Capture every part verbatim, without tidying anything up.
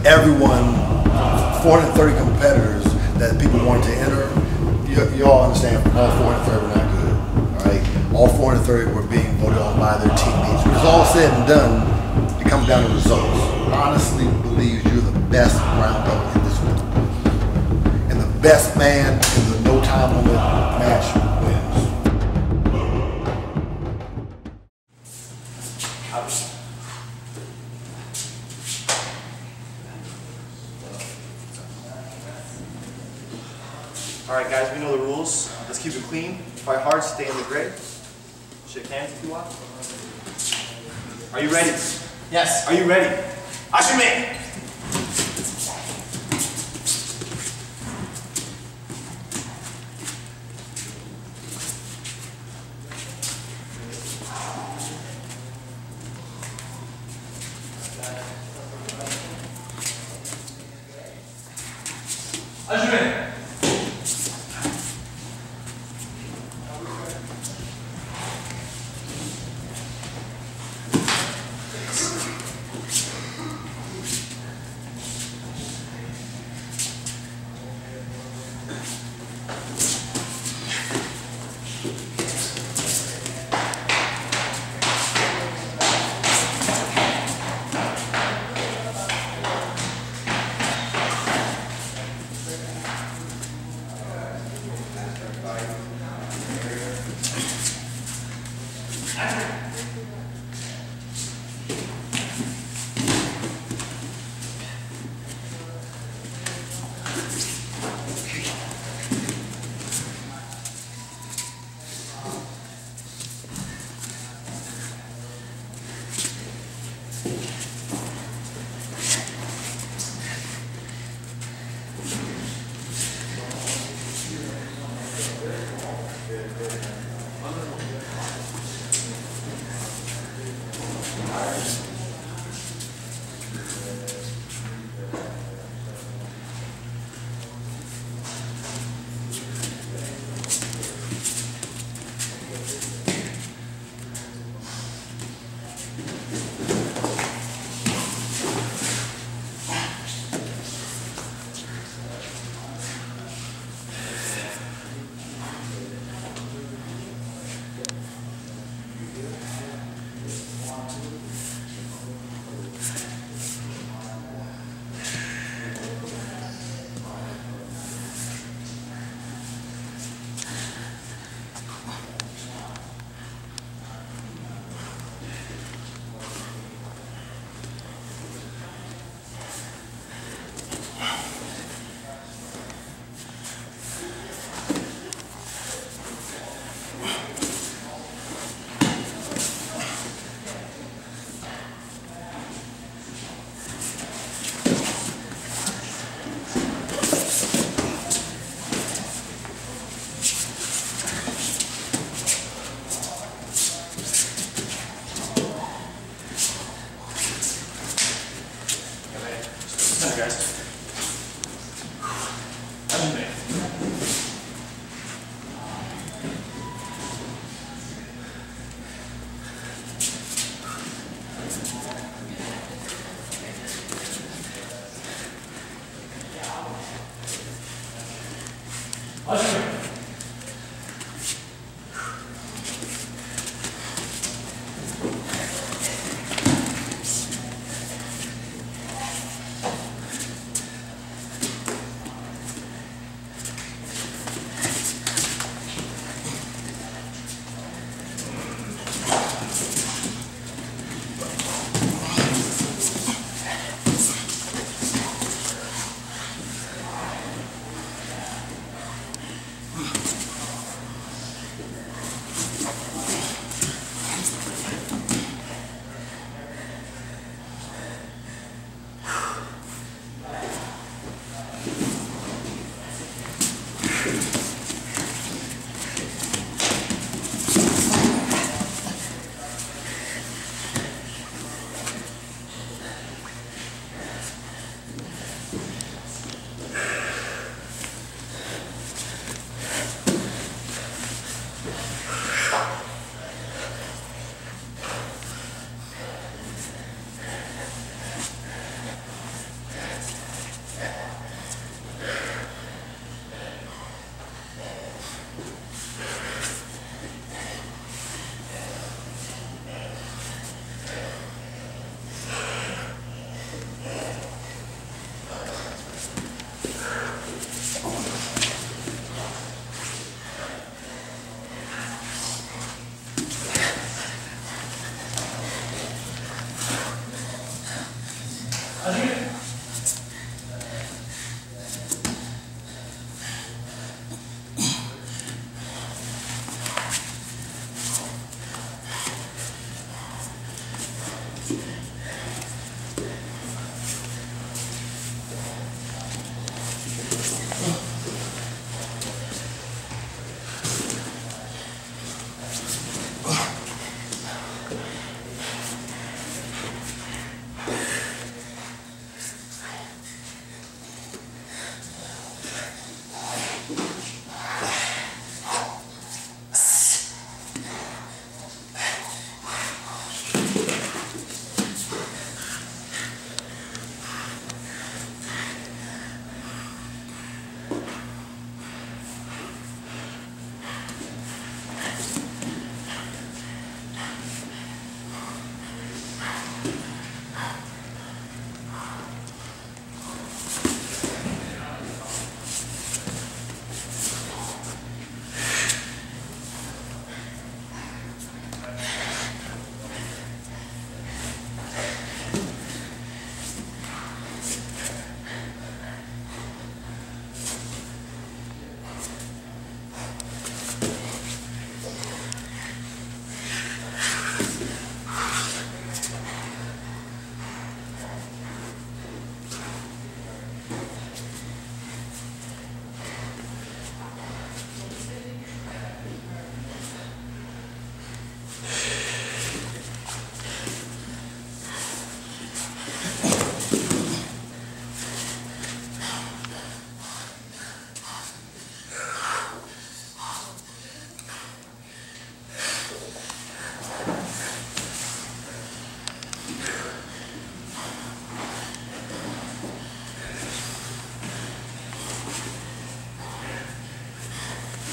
everyone, four hundred thirty competitors that people wanted to enter, you, you all understand all four hundred thirty were not good, all right? All four hundred thirty were being voted on by their teammates. When it's all said and done, it comes down to results. I honestly believe you're the best round level in this group. And the best man in the no time limit match wins. All right, guys, we know the rules. Let's keep it clean. Fight hard, stay in the grid. Shake hands if you want. Are you ready? Yes. Are you ready? Ashime! Ashime!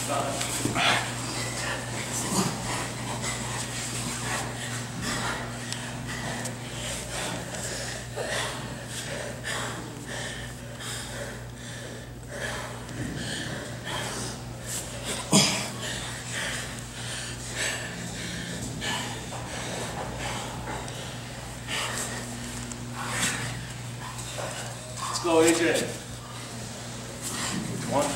Let's go, A J. One.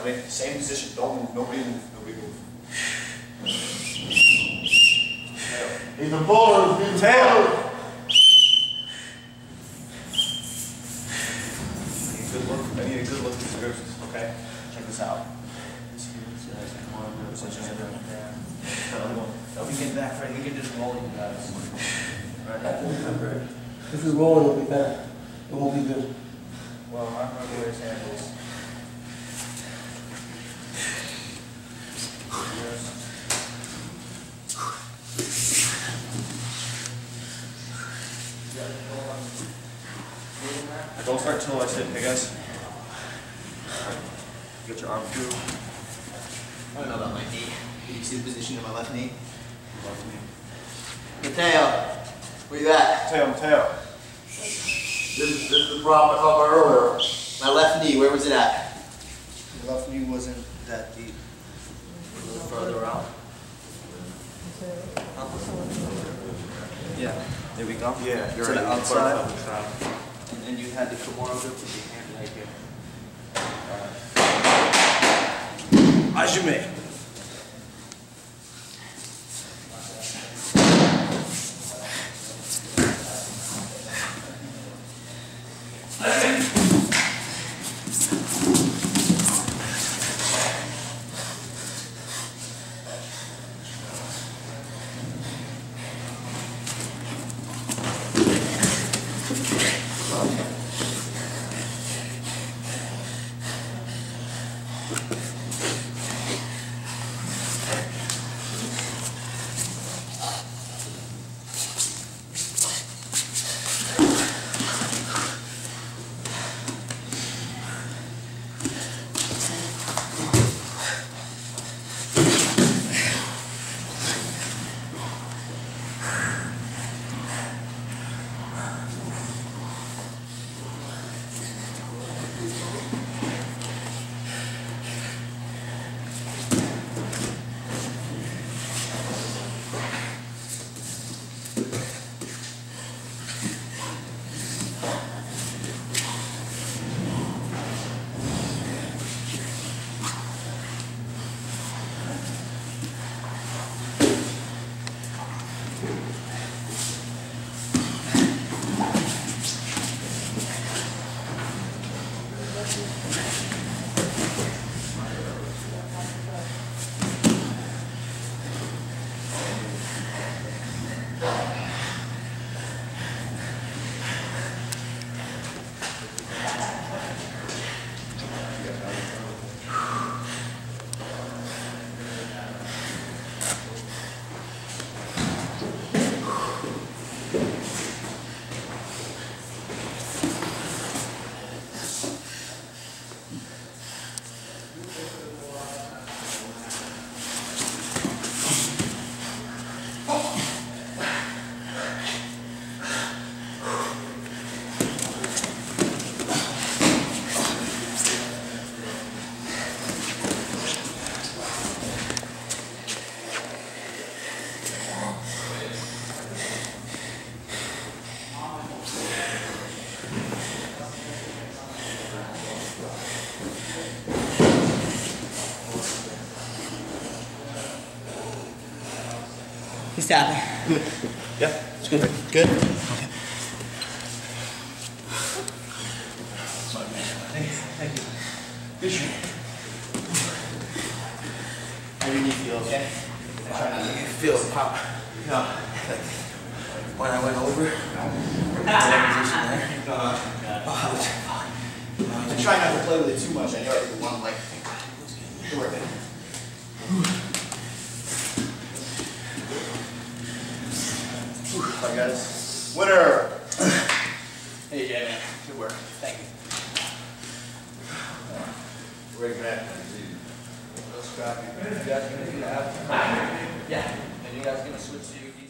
Remain same position. Don't move. Nobody move. Nobody move. Tail. He's a buller. He's a Tail. buller. I need a good look. I need a good look at these gripses. Okay. Check this out. No, we get back, right? We can just roll you guys. Right. If we roll, it'll be better. It won't be good. Well, I'm not where his hand is. Don't start till I say, hey guys. Alright. Get your arm through. I don't know about my knee. Can you see the position of my left knee? Left knee. Mateo, where you at? Mateo, Mateo. This is, this is the problem I talked about earlier. My left knee, where was it at? The left knee wasn't that deep. A little further out. Yeah. There we go. Yeah, you're to the outside. And then you had the Kimura grip with your hand right here. Uh, as you may. He's tapping. Good. Yeah, It's good. Good. Okay. Thank you. Good shit. How do your knee feel, okay? I feel it pop. No. When I went over, that position there. Oh, I try not to play with it too much. I know it's the one leg thing. Good work, man. Bye, guys. Winner! Hey, Jay, man. Good work. Thank you. Ready for that? Let's scrap. You guys gonna do that? Yeah. And you guys gonna switch to